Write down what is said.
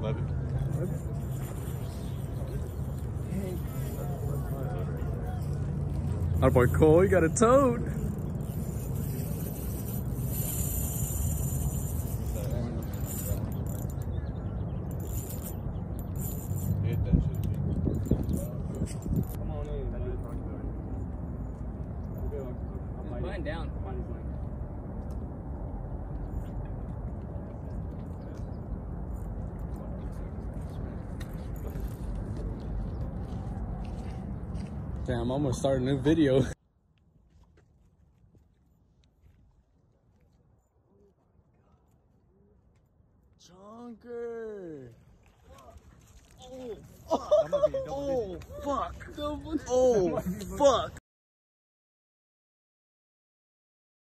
Love it. Our boy Cole, you got a toad. Hit that shit. Come on in. It's mine down. Damn, I'm gonna start a new video. Chunker. Oh, fuck. Oh, fuck. Oh, fuck.